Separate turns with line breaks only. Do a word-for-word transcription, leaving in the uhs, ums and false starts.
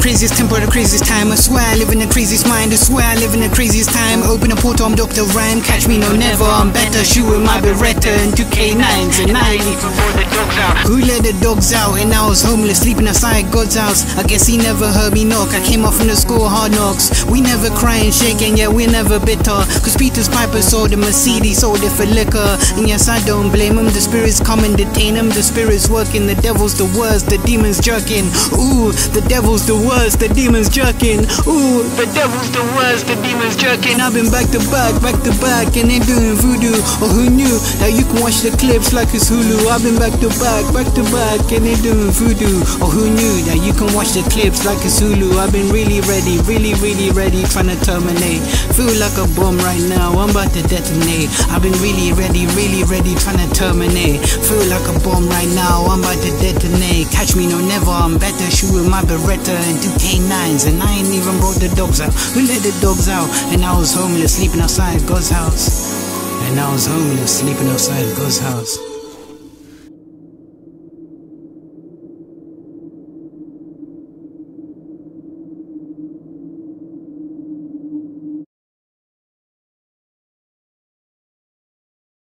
craziest tempo, the craziest time. I swear I live in the craziest mind. I swear I live in the craziest time. Open a portal, I'm Doctor Rhyme. Catch me, no never, I'm better. Shooting my Beretta and two K nines and I leave before the dogs out. Who let the dogs out? And I was homeless, sleeping outside God's house. I guess he never heard me knock. I came off from the school hard knocks. We never cry and shake, and yet we're never bitter. Cause Peter's Piper sold the Mercedes, sold it for liquor. And yes, I don't blame him. The spirits come and detain him. The spirits working, the devil's the worst, the demons jerking. Ooh, the devil's the worst, the demons jerking. Ooh, the devil's the worst, the demons jerking. I've been back to back, back to back, and they doing voodoo. Or who knew that you can watch the clips like it's Hulu? I've been back to back, back to back, and they doing voodoo. Or who knew that you can watch the clips like it's Hulu? I've been really ready, really, really ready, trying to terminate. Feel like a bomb right now, I'm about to detonate. I've been really ready, really ready, trying to terminate. Feel like a bomb right now, I'm about to detonate. Catch me, no never, I'm better. Shooting my Beretta and two K nines, and I ain't even brought the dogs out. Who let the dogs out? And I was homeless, sleeping outside God's house. And I was homeless, sleeping outside God's house.